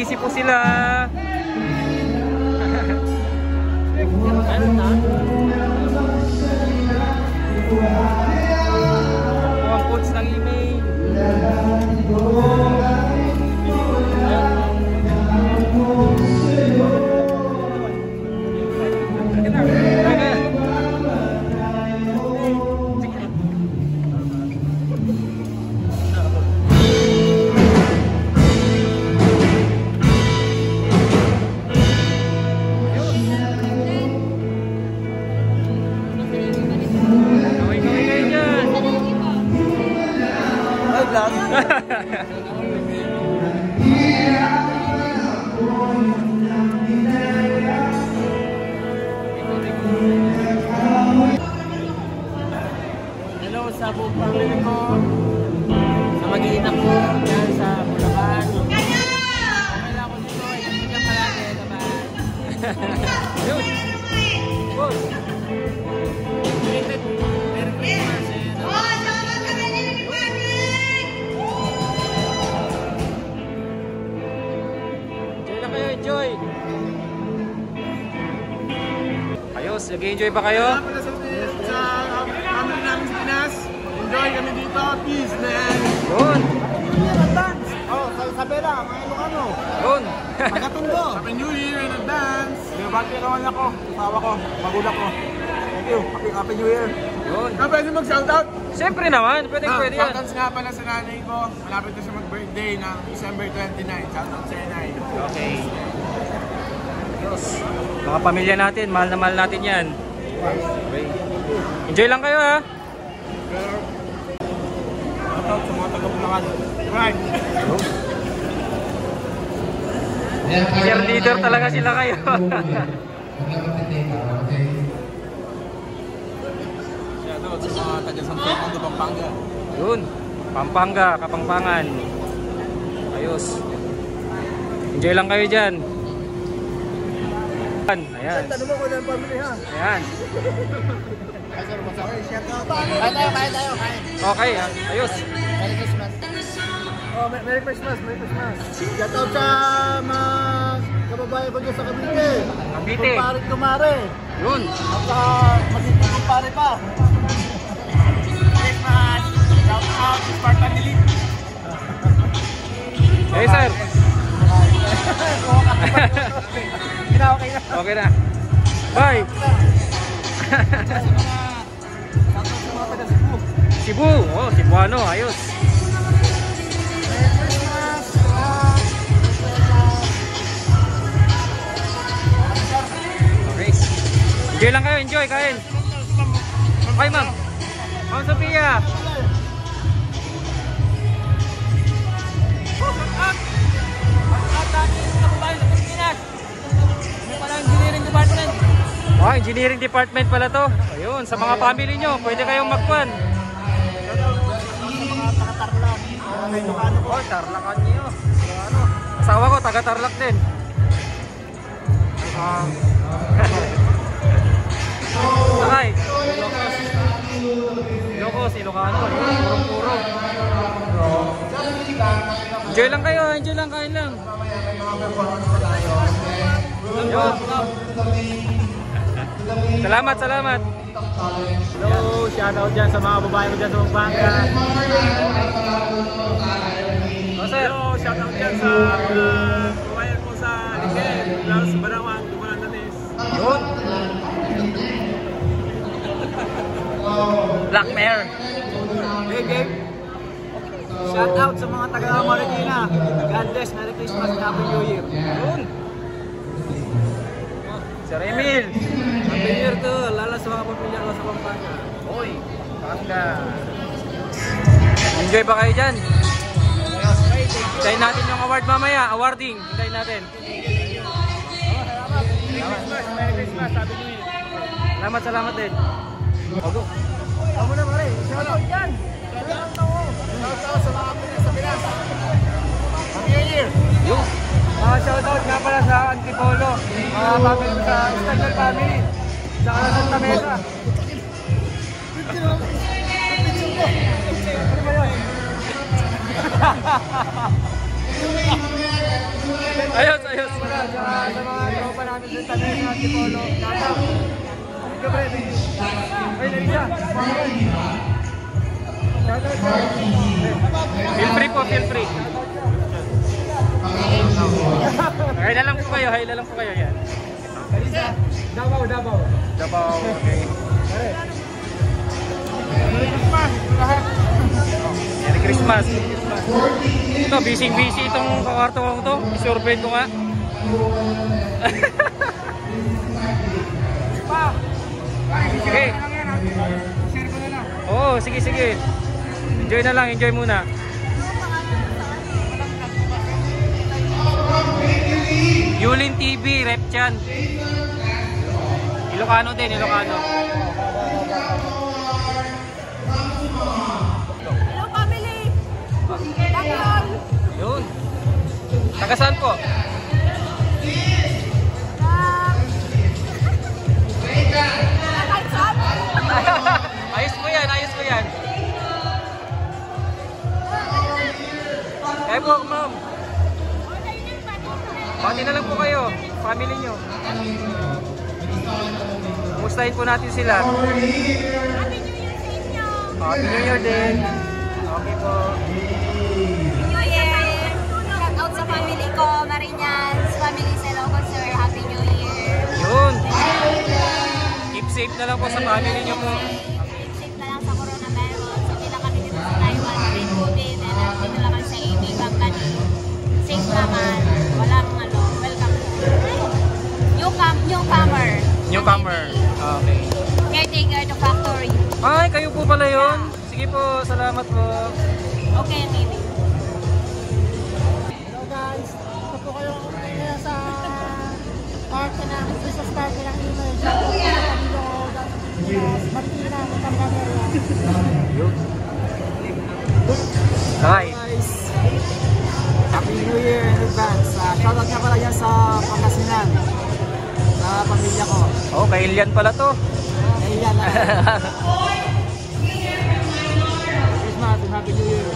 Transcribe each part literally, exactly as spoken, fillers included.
busy po sila. Ang coach ng email. Hello sa buong pamilya ko, sa mag-iina ko dyan sa Bulacan. Okay lang ako dito, hindi ka palagi naman. Yun! Boss! Merry Christmas eh. Enjoy lang kayo, enjoy! Ayos, nag-enjoy ba kayo? Sa family namin sa Pinas, enjoy kami dito, peace man! Yun! Advance! Oh, sa Isabela, mga Ilocano! Yun! Magatundo! Happy New Year in advance! Binabati naman ako, asawa ko, magulang ko. Thank you, happy, happy New Year! Yun! Ka pwede mag-shoutout? Siyempre naman, pwede Ah, pwede yan. shoutouts nga pala sa nanay ko, malapit na siya mag-birthday ng December twenty-nine. Shoutout sa nanay. Okay. Ayos. Mga pamilya natin, mahal na mahal natin yan. Okay. Enjoy lang kayo ha. Shoutout sa mga taga-Bulacan. Right. Cheerleader talaga sila kayo. Shoutout sa mga taga-San Fernando, Pampanga. Yun. Pampanga, Kapampangan. Ayos. Enjoy lang kayo dyan. Ayan. Tanong mo ko ng pamilya ha. Ayan. Kain tayo, kain tayo, kain. Okay, ha? Ayos. Merry Christmas. Oh, Merry Christmas, Merry Christmas. Shoutout sa mga kababayan ko dyan sa Cavite. Cavite. Kumparing kumare. Yun. At sa magiging kumpare pa. Christmas. Shoutout sa Spartan Elite. Hey sir. Okay na. Okay na. Bye. Cebu. Oh, Cebuano. Ayos. Okay. Enjoy lang kayo. Enjoy. Kain. Okay, ma'am. Ma'am Sophia. Oh, engineering department pala to. Ayun, sa mga family nyo, pwede kayong magkuhan. Oh, Tarlac nyo. Ano? Asawa ko, taga Tarlac din. Um, Sakay. Ilocos, Ilocano. Purong-purong. Enjoy lang kayo, enjoy lang, kain lang. Ayun. Salamat, salamat. Hello, shoutout dyan sa mga babae ko dyan sa Pampanga. Oh, sir. Hello, shoutout dyan sa uh, babae ko sa Likel, lalo sa Barawan, Dumanan Danes. Yun. Black Mare. Hey, Gabe. Shoutout sa mga taga-Marikina. God bless, Merry Christmas, Happy New Year. Yun. Sir Emil. Happy New Year to, lalo sa mga pamilya ko sa Pampanga. Oy, Pampanga. Enjoy ba kayo dyan? Hintayin natin yung award mamaya. Awarding. Hintayin natin. Merry Christmas, Merry Christmas, Happy New Year. Salamat, salamat din. Ogo. Ako na pare, shoutout dyan. Shoutout ako. Shoutout sa mga pamilya sa Pinas. Happy New Year. Yung. Uh, shoutout nga pala sa Antipolo, mga family sa Stagel family, sa Santa Mesa. Ano ba yun? Ayos, ayos. Sa, sa mga tropa namin sa Tanay at Tipolo. Shoutout. Thank you, pre. Thank you. Ay, Larissa. Shoutout, pre. Feel free po, feel free. Hay na lang po kayo, hay na lang po kayo yan. Larissa. Davao, Davao. Davao, okay. Pare. Merry Christmas. Lahat. Merry Christmas. Ito, busy-busy itong kakarto ko to. Isurvey ko nga. Pa. Sige. Share ko na lang. Oo, sige, sige. Enjoy na lang, enjoy muna. Yulin T V, Rep Chan. Ilocano din, Ilocano. Hello, family! Dakol! Yun. Taga saan po? Nakaisan? Ayos mo yan, ayos mo yan. Kaya po, ma'am. Pati na lang po kayo, family nyo. Kumustahin po natin sila. Happy New Year sa inyo! Happy New Year din. Okay po. New Year! Shout out sa family ko, Mariñas, family sa Ilocos, sir. Happy New Year! Yun. Keep safe na lang po sa family nyo po. Safe na lang sa coronavirus. Hindi lang kami dito sa Taiwan, may COVID, and uh, dito lang kami sa A B company. Safe naman. Walang ano, welcome. Newcom newcomer. Newcomer. Okay. Caretaker to factory. Ay, kayo po pala yun. Sige po, salamat po. Okay, maybe. Hello guys, ito po kayo ngayon sa party ng Christmas party ng email. Shout out po sa Camilo, Martina, Panggameria. Hi. Guys, Happy New Year in advance. Uh, shoutout nga pala yan sa Pangasinan. Sa pamilya ko. Oh, kay Ilian pala to. Ayan lang. Christmas and Happy New Year.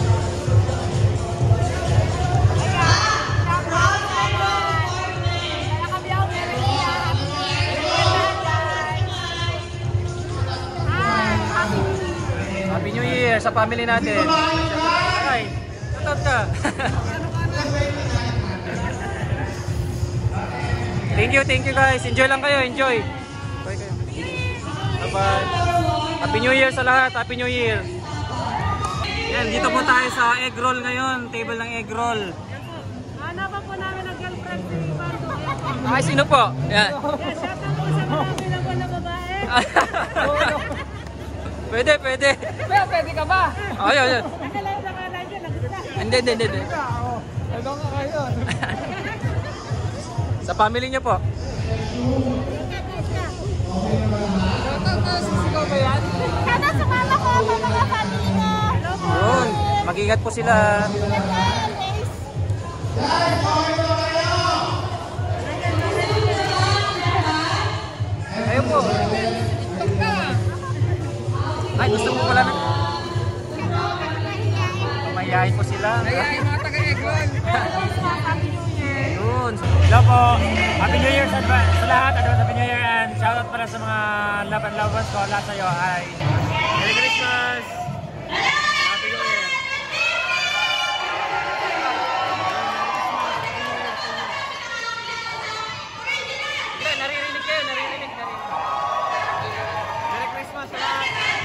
Happy New Year sa family natin. Hi. Tutot ka. Thank you, thank you guys. Enjoy lang kayo, enjoy. Enjoy kayo. Bye-bye. Happy New Year sa lahat. Happy New Year. Yan, dito po tayo sa egg roll ngayon. Table ng egg roll. Hanapan po namin ang girlfriend ni Bando. Ay, sino po? Yan. Shout out po sa mga bilang na babae. Pwede, pwede. Pero pwede ka ba? Oh, yun, yun. Nakalayo na kala dyan, nagkita. Hindi, hindi, hindi, hindi. Ano nga kayo? Sa family niyo po. Sisigaw ba yan? Sana sumama ko sa mga family ko. Hello po. Yun. Mag-ingat po sila. Ayun po. Ay, gusto mo pala na. Mayayain po sila. Ayayin mga taga-Egon. Yun. Hello po. Happy New Year sa, sa lahat. Advance Happy New Year and shoutout pala sa mga love and lovers ko. Lahat sa'yo ay Merry Christmas! Happy New Year! Hindi, naririnig kayo, naririnig, naririnig. Merry Christmas sa lahat!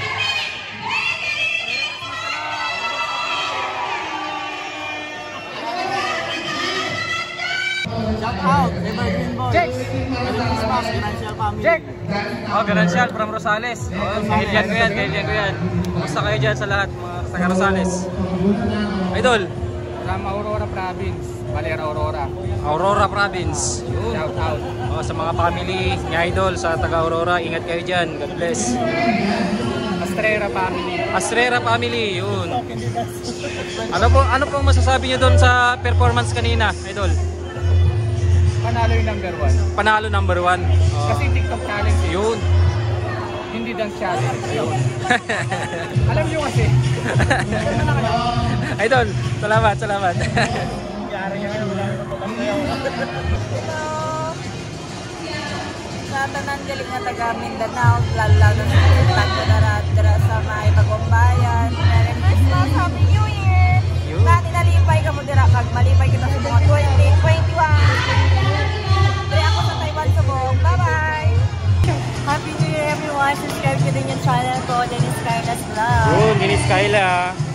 Shout out, Evergreen Boy. Jack! Merry Christmas, Financial Family. Jack! Oh, Garancial from Rosales. Oh, kailian ko yan, kailian ko yan. Kumusta kayo dyan sa lahat, mga taga Rosales? Idol, From Aurora Province, Valera Aurora. Aurora Province. Yun. Shout out. Oh, sa mga family ni Idol sa taga Aurora, ingat kayo dyan. God bless. Astrera Family. Astrera family, yun. Ano po, ano pong masasabi niyo doon sa performance kanina, Idol? Panalo yung number one. Panalo number one. Oh, Kasi TikTok challenge eh. yun. Hindi dance challenge. Alam nyo kasi. Idol, salamat, salamat. Yari nga yun. Wala nang Sa tanan galing nga taga Mindanao, lalo-lalo na sa Tagdara sa may Bagumbayan. Merry Christmas, Happy New Year! Dati nalipay ka mo dira kag malipay kita sa mga twenty twenty-one. Diri ako sa Taiwan subong. Bye-bye! Happy New Year everyone! Subscribe ko din yung channel ko, Dennis Carla's Vlog. Yun, Dennis Carla.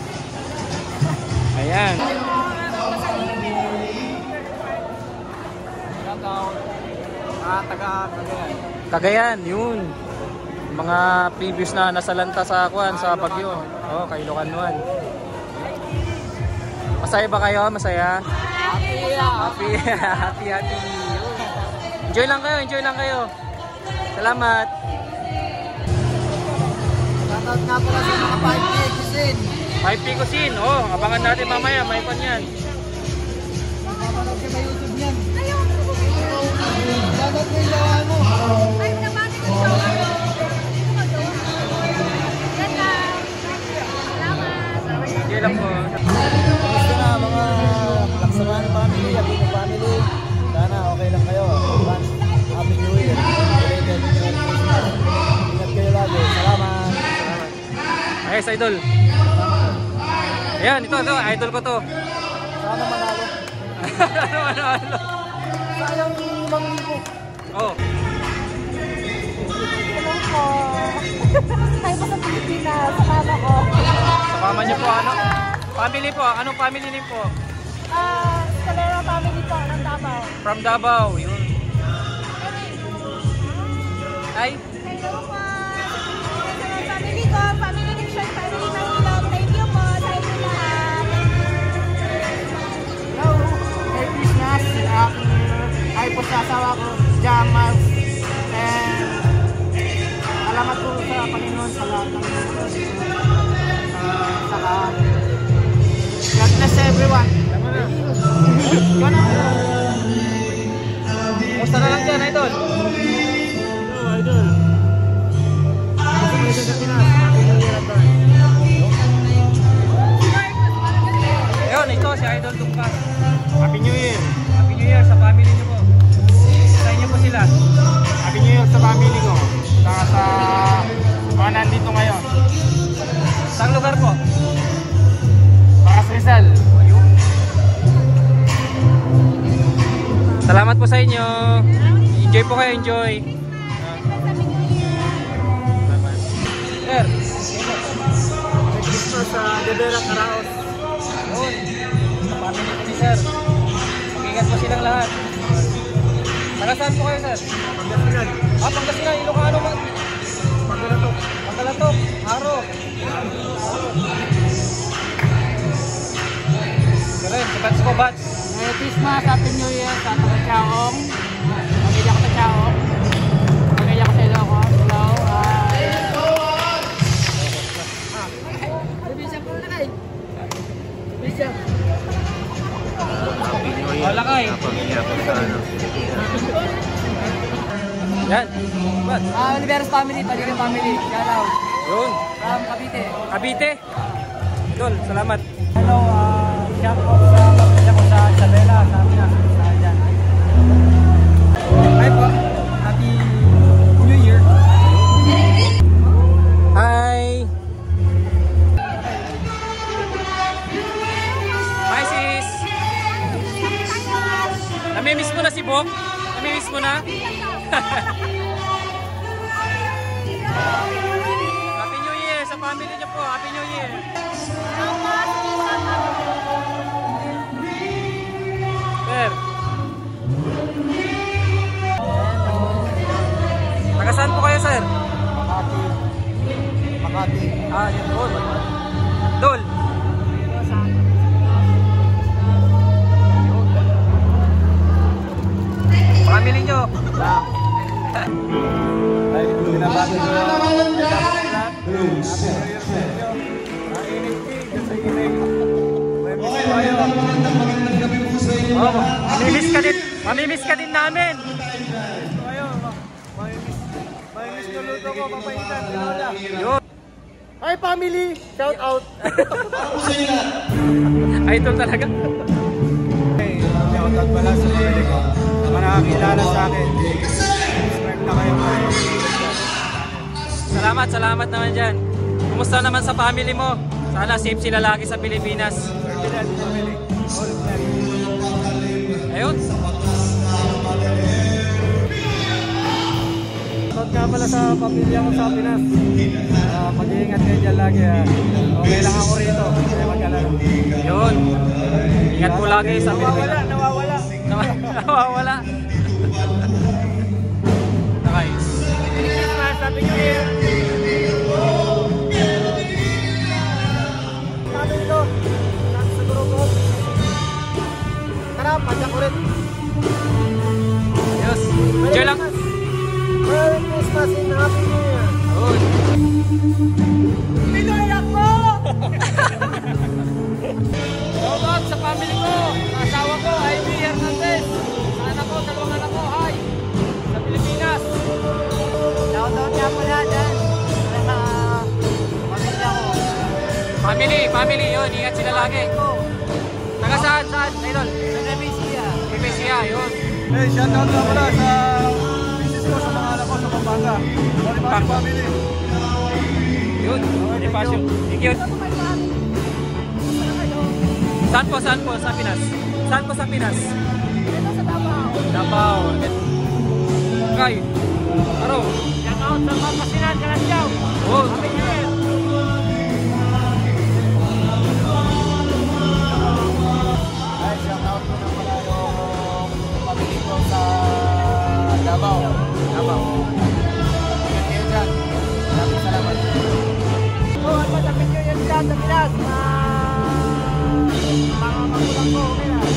Ayan. Ah, taga Cagayan. Cagayan, yun. Mga previous na nasalanta sa Kwan, sa Bagyo. Oh, kay Locanuan. Masaya ba kayo? Masaya? Happy! Happy, happy, happy. Enjoy lang kayo, enjoy lang kayo. Salamat. Shoutout nga pala sa mga five P Cuisine. five P Cuisine. Oh, abangan natin mamaya. May pan yan. Mapanood ka sa YouTube yan. Shoutout mo yung gawa mo. Ay, nabati ko siya. Yan lang. Salamat. Enjoy lang po. Gusto na mga Laksamana family, Aquino family. Sana okay lang kayo. Advance, Happy New Year. Belated Merry Christmas. Ingat kayo lagi. Salamat. Ayos, idol. Ayan, ito, ito. Idol ko to. Sana manalo. Ano, ano, ano? Sayang limang libo. Oh. Hello po. Tayo pa sa Pilipinas, sa mama ko. Sa mama niyo po, ano? Family po. Anong family name po? Ah, Calera family po, ng Davao. From Davao. Yun. Ay. Hello po. Sa family ko, family ni Sean, family Manilog. Thank you po sa inyo lahat. Hello, Merry Christmas, Happy New Year. Ay po sa asawa ko, Jamal. And salamat po sa Panginoon sa lahat ng uh, saka God bless everyone. Yun na. Musta na lang dyan, idol? Hello, idol. Gusto sa Pinas. Happy New Year advance. Ayun, ito si Idol Tungkas. Happy New Year. Happy New Year sa family niyo po. Sa inyo po sila. Happy New Year sa family ko. Saka sa mga nandito ngayon. Saan lugar po? Pakas Rizal. Salamat po sa inyo. Enjoy po kayo, enjoy. Sir. Merry Christmas sa Dedera Caraos. Yun. Sa family po ni Sir. Mag-ingat po silang lahat. Taga saan po kayo, Sir? Pagkasinan. Ah, Pangasinan, Ilocano ba? Pagkalatok. Pagkalatok, Aro. Galing, sa bats ko, bats. Merry Christmas, Happy New Year sa taga Chaong. Pamilya ko sa Chaong. Pamilya ko sa Ilocos. Hello. Hi. Wala kay. Yan. Bat. Ah, Oliveros family, Paligan family. Shout out. Yun. From Cavite. Cavite. Idol, salamat. Hello, uh, shout out sa pamilya ko sa Isabela, sa Pinas, sa dyan. Hi po. Happy New Year. Hi. Hi sis. Namimiss mo na si Bok? Namimiss mo na? Happy New Year sa family niyo po. Happy New Year. Sir. Taga saan po kayo, sir? Makati. Makati. Ah, yun, Dol. Dol. Family nyo. Ay, binabati ko. Oh, mamimiss ka din. Mamimiss ka din namin. Yun. Hi family! Shout out! Idol talaga. Hey, shoutout pala sa pamilya ko. Sa mga nakakilala sa akin. Subscribe na kayo. Salamat, salamat naman dyan. Kumusta naman sa family mo? Sana safe sila lagi sa Pilipinas. Ayun. Shoutout nga pala sa pamilya ko sa Pinas. Uh, Mag-iingat kayo dyan lagi. Ha. Okay lang ako rito. Kaya mag-alala. Yun. Ingat po lagi sa Pilipinas. Nawawala, nawawala. Nawawala. Okay. Christmas, Happy New Year! Ano ito? Nasa sa grupo. Tara, padya ko rin. Yes. Enjoy lang. Merry Christmas and Happy New Year. Good. Pinoy ako! Shoutout sa family ko, sa asawa ko, Ivy Hernandez. Sa anak ko, dalawang anak ko, hi. Sa Pilipinas. Shoutout nga pala dyan. Sa mga pamilya ko. Family, family, yun. Ingat sila lagi. Taga saan, saan, Idol? Sa Nemesia. Pipesia, yun. Hey, shoutout nga pala sa business ko, sa mga anak ko, sa Pampanga. Bonifacio family. Yun, Bonifacio. Thank you. Saan po, saan po sa Pinas? Saan po sa Pinas? Ito sa Davao. Davao. Okay. Aro. Shout out sa Pangasinan, Kalasyaw! Oh. Happy New Year! Ay, shoutout ko na pala yung family ko sa Davao. Davao. Ingat kayo dyan. Maraming salamat. Oh, at matapit nyo yan dyan sa Pinas. Mga magulang ko, okay na.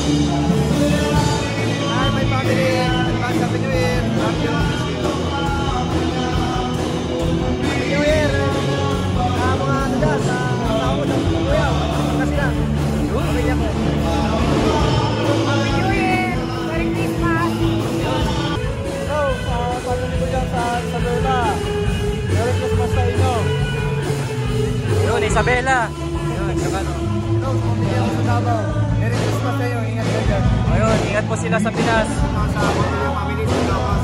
Hi, my family. Advance Happy New Year. Love you. Happy New Year. Ah, mga ano dyan, sa tao ko sa kuya. Kasi na. Pamilya ko. Happy New Year! Merry Christmas! Hello, sa family ko dyan sa Isabela. Merry Christmas sa inyo. Yun, Isabela. Yun, saka no. Hello, sa pamilya ko sa Davao. Merry Christmas sa inyo. Ingat kayo dyan. Ayun, ingat po sila sa Pinas. Mga sa pamilya family sa Davao.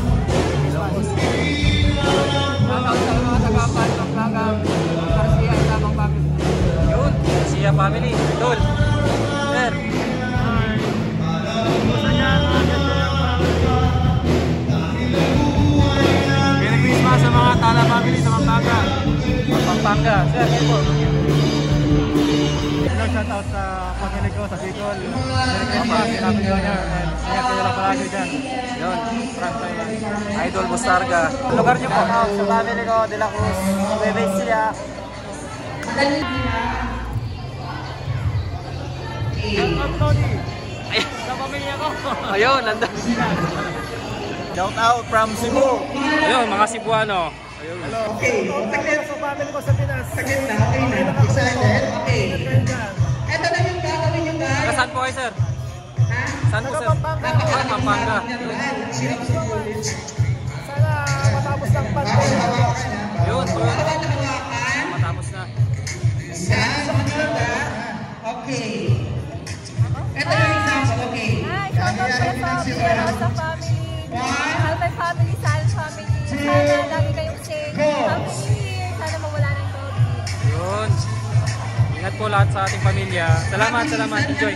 Shoutout sa mga taga-pan, Panglagang, Garcia, Itamang Family. Yun, siya family. Idol. Sir. Merry Christmas sa mga Tala family sa Pampanga. Pampanga. Sir, kayo po. Hello, shout out sa pamilya ko sa Bicol. Merry Christmas and Happy New Year. And ingat kayo lang palagi dyan. Yun, Frank tayo. Idol Bustarga. Lugar niyo po. Shout out sa family ko, De La Cruz, Nueva Ecija. Sa pamilya ko! Ayun, nandun. Shout out from Cebu. Ayun, mga Cebuano. Ayun. Hello. Okay. Sa family ko sa Pinas. Sakit na, okay na. Excited? Okay. Ito na yung gagawin nyo guys. Taga saan po kayo, sir? Ha? Saan po, sir? Pampanga. Ah, Pampanga. Sana matapos ng pandemic. Yun, yun. Matapos na. Isa, dalawa. Okay. Ito yung example, okay. Hi, shoutout pala sa Piero, sa family. Mahal my family, Sal family. Sana lagi kayong safe. Happy New Year! Sana mawala ng COVID. Yun. Ingat po lahat sa ating pamilya. Salamat, salamat. Enjoy.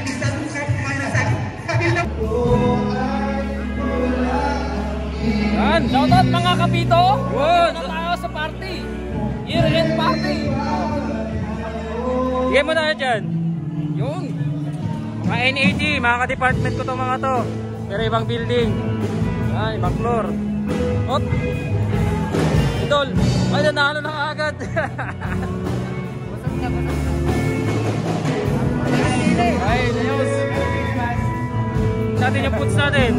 Yan! Shoutout mga kapito! Yun. Na tayo sa party! Year-end party! Bigay mo tayo dyan. Yun. Mga N A D, mga ka-department ko to mga to. Pero ibang building. Yan, ibang floor. Hop. Idol. Ay, nanalo na agad. Ay, ayos. Sa atin yung puts natin.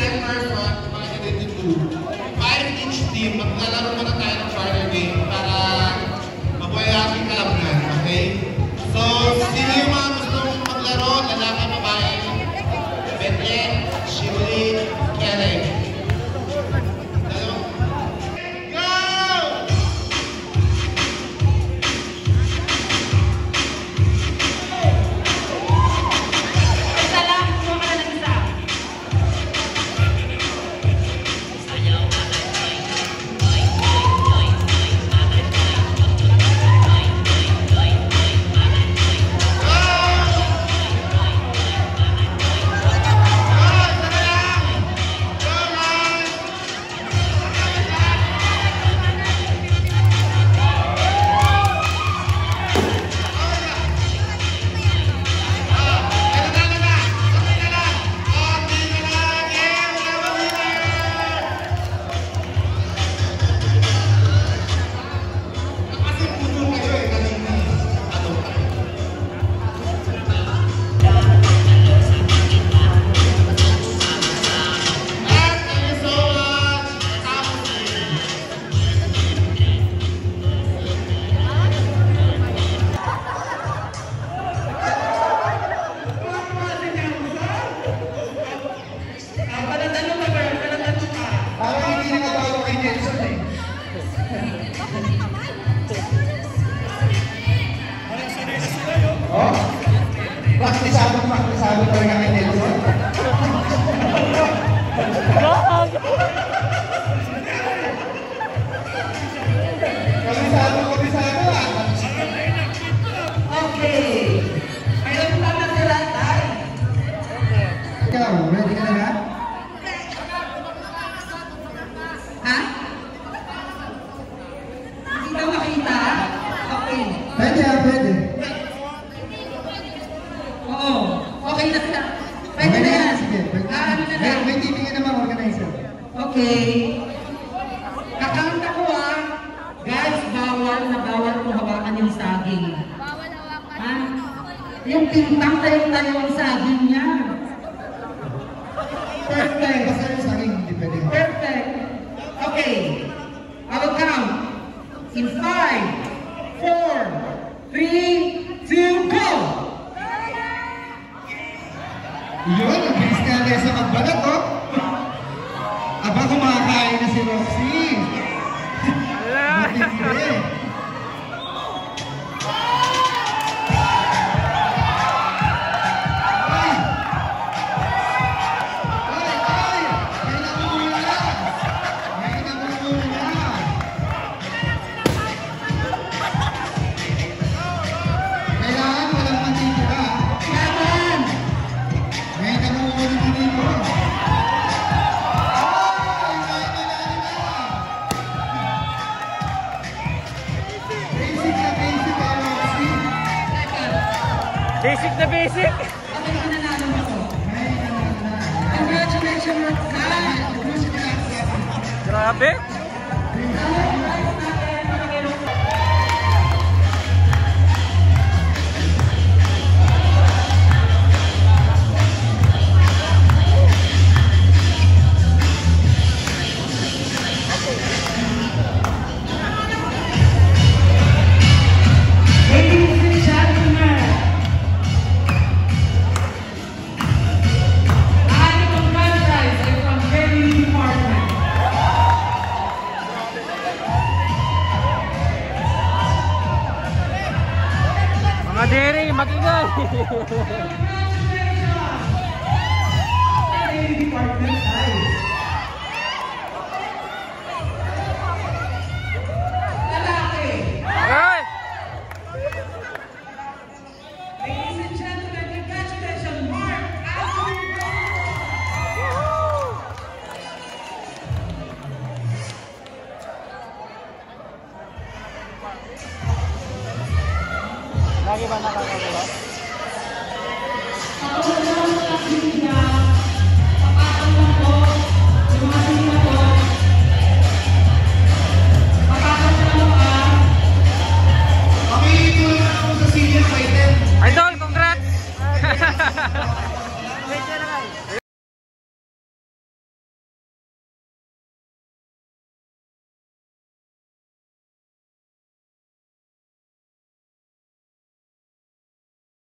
Five each team, maglalaro muna tayo ng final game para ikaw, ready ka na ba? Ha? Hindi daw makita? Okay. Pwede ah, pwede. Oo. Okay na sila. Pwede na yan. Sige, pwede. Ah, ano na May, lang? may titingin naman organizer. Okay. Kakanta ko ah. Guys, bawal na bawal ko hawakan yung saging. Bawal hawakan. Ha? Yung tintang tayo-tayo ang saging niya. Perfect. Basta yung sa akin, hindi pwede. Perfect. Okay. I will count. In five, four, three, two, go! Yun, ang bilis nga Alessa magbalat, oh. Aba, kumakain na si Roxy. Matindi. Ay! Ay, ay! May namumula! May namumula! Kailangan walang matitira. Seven, May namumula dito. Ay! May nangyari na! Basic na basic kay Roxy. Basic na basic. okay na nanalo mo ko. Congratulations, Roxanne! Grabe. Ladies and gentlemen, I congratulate you from very department. Mga diri, mag-ingay. Very department ay. Lalaki. Ay! Ladies and gentlemen, congratulations, Mark Alvin. Lagi ba nakakagawa? Makikitulong na ako sa senior item. Idol, congrats! Medyo lang ay.